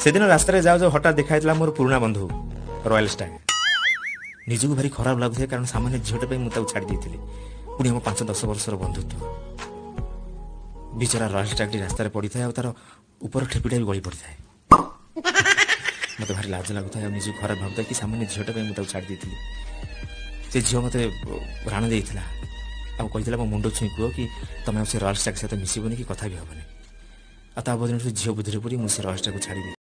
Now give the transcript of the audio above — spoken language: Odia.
ସେଦିନ ରାସ୍ତାରେ ଯାଉ ଯାଉ ହଠାତ୍ ଦେଖାଯାଇଥିଲା ମୋର ପୁରୁଣା ବନ୍ଧୁ ରୟାଲ ଷ୍ଟାଗ। ନିଜକୁ ଭାରି ଖରାପ ଲାଗୁଥାଏ, କାରଣ ସାମାନ୍ୟ ଝିଅଟା ପାଇଁ ମୁଁ ତାକୁ ଛାଡ଼ି ଦେଇଥିଲି, ପୁଣି ଆମ 5-10 ବର୍ଷର ବନ୍ଧୁତ୍ୱ। ବିଚରା ରୟାଲ ଷ୍ଟାଗଟି ରାସ୍ତାରେ ପଡ଼ିଥାଏ ଆଉ ତାର ଉପର ଠେପିଟା ବି ଗଳି ପଡ଼ିଥାଏ। ମୋତେ ଭାରି ଲାଜ ଲାଗୁଥାଏ ଆଉ ନିଜକୁ ଖରାପ ଭାବୁଥାଏ କି ସାମାନ୍ୟ ଝିଅଟା ପାଇଁ ମୁଁ ତାକୁ ଛାଡ଼ି ଦେଇଥିଲି। ସେ ଝିଅ ମୋତେ ରାଣ ଦେଇଥିଲା ଆଉ କହିଥିଲା ମୋ ମୁଣ୍ଡ ଛୁଇଁ କୁହ କି ତମେ ଆଉ ସେ ରୟାଲ ଷ୍ଟାଗ ସହିତ ମିଶିବନି କି କଥା ବି ହେବନି। ଆଉ ତା ବଦଳରେ ସେ ଝିଅ ବୁଦ୍ଧିରେ ପଡ଼ି ମୁଁ ସେ ରୟାଲ ଷ୍ଟାଗକୁ ଛାଡ଼ିବି।